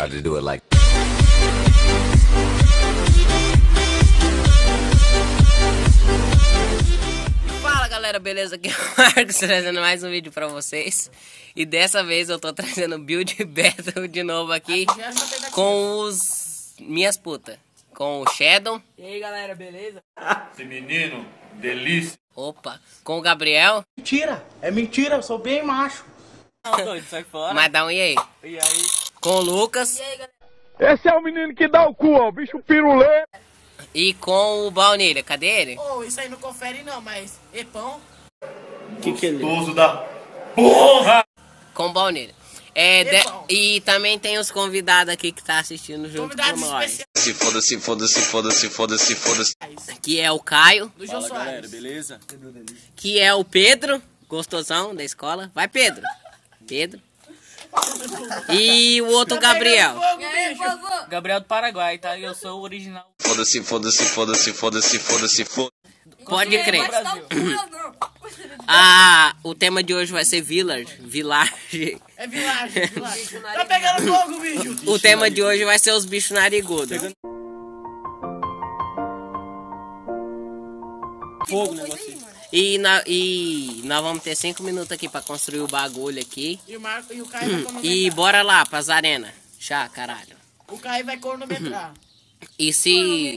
How to do it like. Fala galera, beleza? Aqui é o Marcos trazendo mais um vídeo pra vocês. E dessa vez eu tô trazendo build battle de novo aqui com os minhas putas. Com o Shadow. E aí galera, beleza? Esse menino, delícia. Opa, com o Gabriel. Mentira, é mentira, eu sou bem macho. Não, doido, sai fora. Mas dá um e aí? E aí? Com o Lucas. E aí galera? Esse é o menino que dá o cu, ó, o bicho pirulê. E com o Baunilha. Cadê ele? Oh, isso aí não confere não, mas Epão. Que ele? Gostoso da porra. Com o Baunilha. E também tem os convidados aqui que tá assistindo junto Convidados com nós. especiais Foda-se. Que é o Caio. do Jô Fala galera, Soares. beleza? Que é o Pedro. Gostosão da escola. Vai, Pedro. Pedro. E o outro Gabriel. Fogo, bicho. Gabriel do Paraguai, tá? Eu sou o original. Foda-se. Pode crer. Brasil. O tema de hoje vai ser Village. É vilagem. Tá pegando fogo, bicho. O tema de hoje vai ser os bichos narigudos. Fogo, negócio. E nós vamos ter 5 minutos aqui pra construir o bagulho aqui. E o Caio vai cronometrar. E bora lá pras arenas. Já, caralho. O Caio vai cronometrar. E se...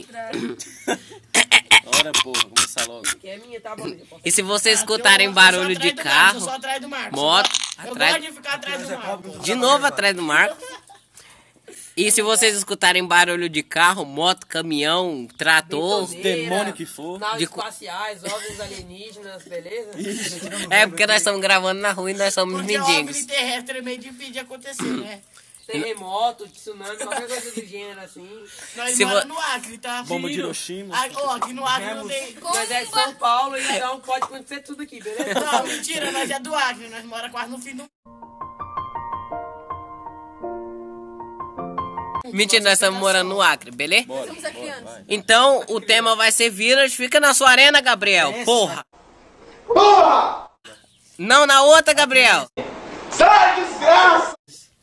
Bora, porra, começar logo. Que é minha, tá bom? E se vocês escutarem barulho de Eu sou carro, atrás do Marcos. moto, Eu atrás... gosto de ficar atrás do Marcos. De novo atrás do Marco. E se vocês escutarem barulho de carro, moto, caminhão, trator... Demônio que for. De... Espaciais, ovos alienígenas, beleza? É porque nós estamos gravando na rua e nós somos Porque mendigos. OVNI terrestre é meio difícil de acontecer, né? Terremoto, tsunami, qualquer coisa do gênero assim. Nós Se moramos no Acre, tá? Bomba de Hiroshima. Aqui no Acre não tem... Nós é de São Paulo, então pode acontecer tudo aqui, beleza? Não, mentira, nós é do Acre. Nós moramos quase no fim do... Mentira, nós estamos morando no Acre, beleza? Bora, vai. Então, o tema vai ser Village. Fica na sua arena, Gabriel. Porra! Não na outra, Gabriel. Sai, desgraça!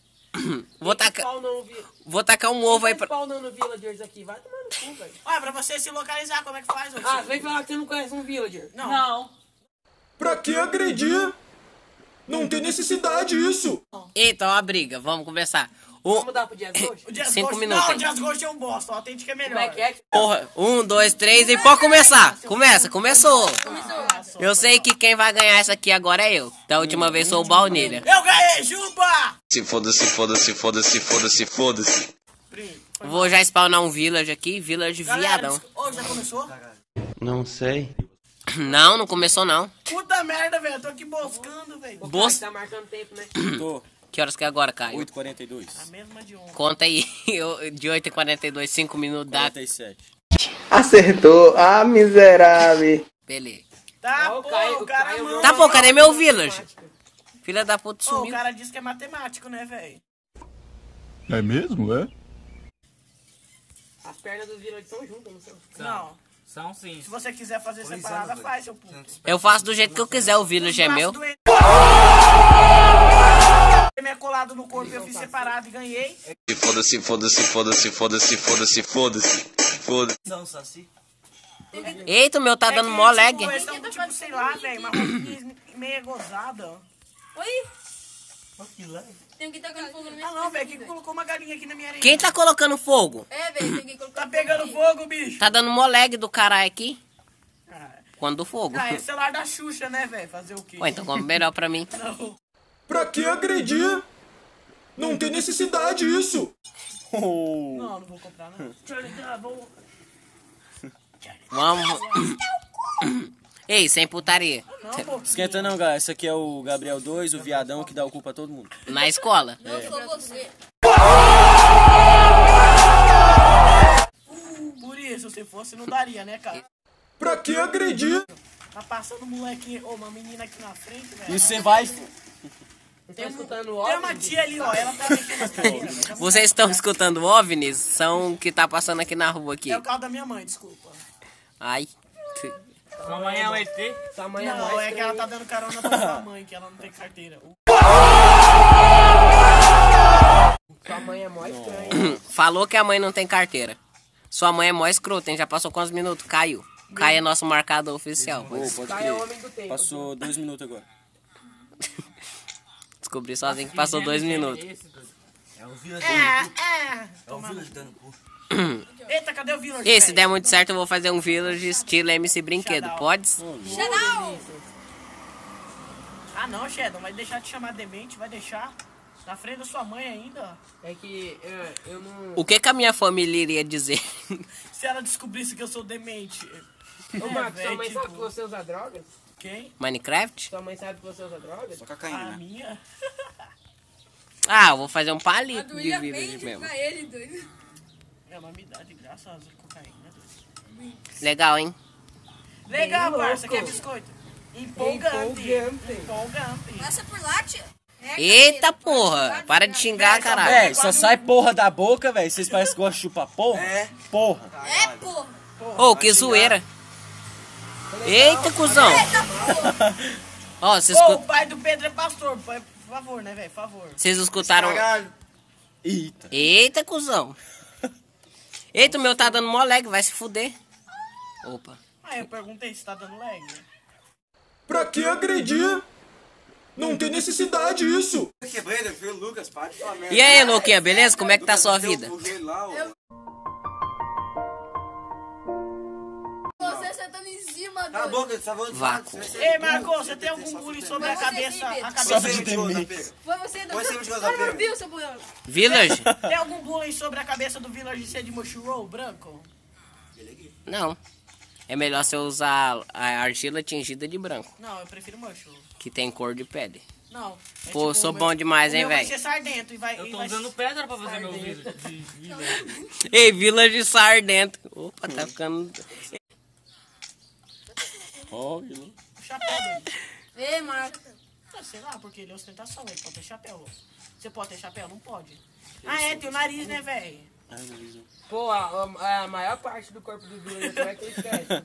Vou tacar um ovo aí pra... Pau não no Villagers aqui, vai tomar no cu, velho. Olha, pra você se localizar, como é que faz? Ah, vem falar que você não conhece um Villager. Não. Pra que agredir? Não tem necessidade isso. Eita, ó a briga. Vamos começar. Vamos mudar pro Dias Ghost? O Dias 5 Ghost- minutos Não, aí. o Dias Ghost é um bosta. O autêntico é melhor. Como é que é? Porra, 1, 2, 3 e pode começar. Começou. Eu sei que quem vai ganhar essa aqui agora é eu. Da última vez sou o Baunilha. Eu ganhei, chupa! Foda-se. Vou já spawnar um village aqui. Village viadão. Ô, já começou? Não sei. Não começou não. Puta merda, velho. Eu tô aqui boscando, velho. Boss. Tá marcando tempo, né? Tô. Que horas que é agora, Caio? 8h42. A mesma de ontem. Conta aí. De 8h42, 5 minutos dá. 47. Acertou, miserável. Beleza. Tá, Ó, o pô, Caio- o cara o Caio- manda. Tá bom, cadê meu village? Filha da puta Ô, o sumiu. cara disse que é matemático, né, velho? É mesmo, é? As pernas dos Villagers estão juntas, não são? Não. São sim. Se você quiser fazer separada, faz, seu puto. Eu faço do jeito que eu quiser, o village é meu. Ele me é colado no corpo, eu fiz separado e ganhei. Foda-se. Não, Saci. Eita, o meu tá dando mó lag. Eles tão, tipo, sei lá, velho, uma roupinha meio gozada. Oi? Tem que tacar fogo na minha Ah, não, velho, quem colocou uma galinha aqui na minha areia? Quem tá colocando fogo? É, velho, tem que colocar. Tá pegando fogo, bicho? Tá dando mó lag do caralho aqui. Ah, Quando do fogo. é celular da Xuxa, né, velho? Fazer o quê? Ué, então como melhor pra mim. Não. Pra que agredir? Não tem necessidade isso. Não vou comprar, não. Vamos. Ei, sem putaria. Não, pô. Esquenta não, galera. Esse aqui é o Gabriel 2, o viadão que dá o cu pra todo mundo. Na escola. Não sou você. Por isso, se fosse, não daria, né, cara? Pra que agredir? Tá passando um moleque, uma menina aqui na frente, velho. E você vai... Tá escutando o Tem uma tia ali, ó, ela tá mexendo nas cadeiras, velho. Vocês estão escutando OVNIs? São o que tá passando aqui na rua aqui. É o carro da minha mãe, desculpa. Ai. Sua mãe é um ET? Sua mãe é Não, mais é que ela tá dando carona pra sua mãe, que ela não tem carteira. Sua mãe é mó estranha. Falou que a mãe não tem carteira. Sua mãe é mó escrota, hein? Já passou quantos minutos? Caiu. Caio é nosso marcador oficial. Pode Caio é crer. homem do tempo. Passou 2 minutos agora. Descobri sozinho que passou 2 minutos. Eita, cadê o Village? E se der muito certo, eu vou fazer um village estilo MC Brinquedo. Pode? Shadow! Ah não, Shadow, vai deixar de chamar demente, vai deixar. Na frente da sua mãe ainda. É que eu não... O que a minha família iria dizer? Se ela descobrisse que eu sou demente. Ô, Marcos, sua véi, mãe tipo, sabe que você usa drogas? Quem? Minecraft? Sua mãe sabe que você usa drogas? Só cocaína, A né? minha? Ah, eu vou fazer um A palito do de William village vende mesmo. pra ele, doido. Minha mãe me dá de graça as cocaína. Legal, hein? Legal, Bem parça, louco. quer biscoito? Empolgante. Empolgante. Passa por lá, tia. Eita porra! Para de xingar, caralho. Véi, só sai porra da boca, velho. Vocês parecem que gostam de chupar porra? É. Porra. É, porra. Ô, que zoeira. Eita, cuzão. Ó, vocês Ô, escu- o pai do Pedro é pastor, por favor, né, velho? Por favor. vocês escutaram... Eita. Eita, cuzão. Eita, o meu tá dando mó lag, vai se fuder. Opa. Ah, eu perguntei se tá dando lag. Pra que agredir? Não tem necessidade isso. Quebrei, foi o Lucas, para de falar merda. E aí, Luquinha, beleza? Como é que tá a sua vida? O joelho lá, ó. Você sentando em cima, Cala a doido. boca, você tá falando de Vácuo. Ei, Marcos, você tem algum bullying sobre a Você cabeça? sim, Pedro. A Só cabeça de demente. Foi você, Põe doido. esse de Ai, meu Deus, seu boião. Village? Tem algum bullying sobre a cabeça do Village ser de Mushroom branco? Não. É melhor você usar a argila tingida de branco, Não, eu prefiro Mushroom. que tem cor de pele. Não. É Pô, tipo, sou o meu- bom demais, o hein, meu vai velho? ser sardento e vai... Eu e tô vai usando pedra pra fazer meu vídeo. Ei, Village Sardento. Opa, tá ficando... Ó, viu? Chapéu dele. Ei, Marcos. Ah, sei lá, porque ele é ostentação, ele pode ter chapéu. Você pode ter chapéu? Não pode. Ah, é, tem o nariz, né, velho? Pô, a maior parte do corpo do Village como é que ele esquece?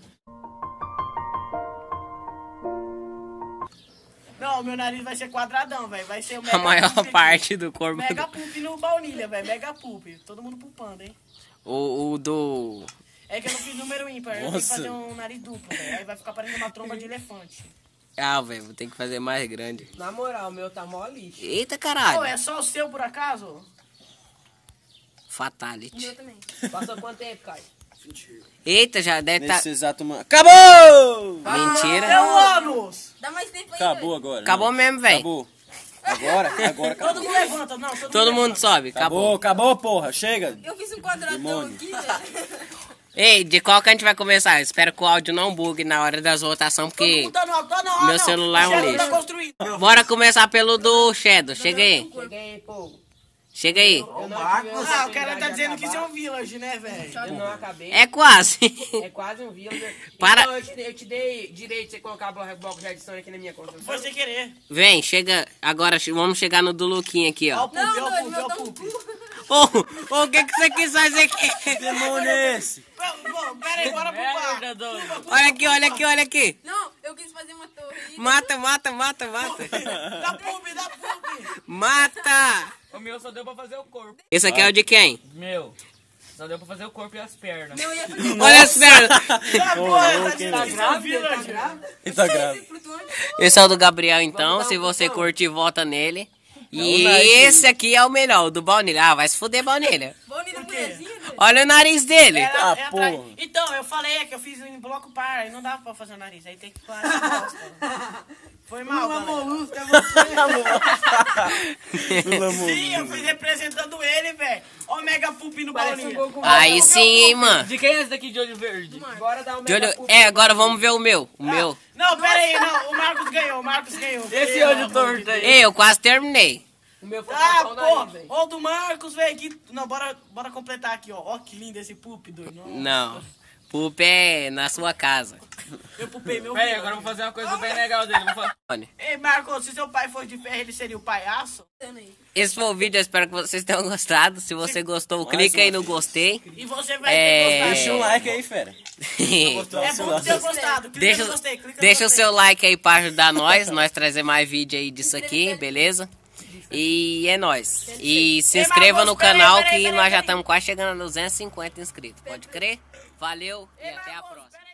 Não, meu nariz vai ser quadradão, velho. Vai ser o A maior poop aqui. parte do corpo... Mega poop no baunilha, velho. Mega poop. Todo mundo pupando, hein? O do... É que eu não fiz número ímpar. Eu tenho que fazer um nariz duplo, velho. Aí vai ficar parecendo uma tromba de elefante. Ah, velho, vou ter que fazer mais grande. Na moral, o meu tá mó lixo. Eita, Pô, caralho. é só o seu, por acaso? Fatality. Eu também. Passou quanto tempo, Caio? Eita, já deve Nesse estar... exato momento. Acabou! Mentira. Deu anos! Dá mais tempo aí, Acabou agora. Acabou não. mesmo, velho. Acabou. Agora acabou. Todo mundo levanta, não. Todo mundo sobe. Acabou, Acabou. acabou, porra. Chega. Eu fiz um quadradão Demônio. aqui, velho. Ei, de qual que a gente vai começar? Eu espero que o áudio não bugue na hora das votações, porque... Tá no, tá na hora, Meu não. celular é um O Shadow lixo. Tá construído. Bora começar pelo do Shadow. Chega aí. Cheguei, pô. Chega aí. Eu não tive Ah, o oportunidade cara tá de dizendo que isso é acabar. um village, né, velho? Eu não acabei. É quase. É quase um Village. Para- Então, eu te dei direito de você colocar bloco de adição aqui na minha construção. Foi sem querer. Vem, chega. Agora vamos chegar no do Luquinha aqui, Ó o ó. poop, Não, ó o doido, poop, meu ó tá o um poop. cu. Ô, o que você quis fazer aqui? Demônio é esse? Pera aí, bora pro bar. Merda, doido. Olha aqui, olha aqui, olha aqui. Não, eu quis fazer uma torre. Mata. Dá poop, dá poop. Mata. O meu só deu pra fazer o corpo. Esse aqui é o de quem? Meu. Só deu pra fazer o corpo e as pernas. Meu ia fazer Olha as pernas. Tá porra, tá dizendo Tá que isso é um village. Ele tá grave. flutuante. Esse é o do Gabriel, então. Vamos dar Se um você cupom. curtir, vota nele. o E Nike. esse aqui é o melhor, o do Baunilha. Ah, vai se fuder, Baunilha. Bonita mulherzinha, doido. Olha o nariz dele. Era, Ah, é porra. atrás. Então, eu falei é que eu fiz em bloco par, aí não dava pra fazer o nariz, aí tem que parar de bosta. Foi mal, galera. Sim, eu fui representando ele, velho. Ó o mega poop no Parece um baunilha. Goku. Aí sim, hein, mano. De quem é esse daqui de olho verde? Bora dar um De olho... mega pulo. É, agora vamos ver o meu. O meu. Não, pera aí, não. O Marcos ganhou, o Marcos ganhou. Esse olho torto aí. Ei, eu quase terminei. O meu foi Ah, só o pô. nariz, velho. Ó o do Marcos, velho. Que... Não, bora completar aqui, ó. Ó que lindo esse poop, doido. Nossa. Não. Poop é na sua casa. Eu pupei meu Pera aí, filho. agora eu vou fazer uma coisa bem legal dele. Vou fazer... Olha. Ei, Marcos, se seu pai fosse de ferro, ele seria o palhaço? Esse foi o vídeo, eu espero que vocês tenham gostado. Se você gostou, clica aí no gostei. E você vai É. ter gostado. Deixa um like aí, fera. É bom ter gostado. Clica Deixa, no gostei, clica no deixa o gostei. seu like aí pra ajudar nós trazer mais vídeo aí disso aqui, beleza? E é nóis. E se inscreva no canal que nós já estamos quase chegando a 250 inscritos. Pode crer? Valeu e até a próxima.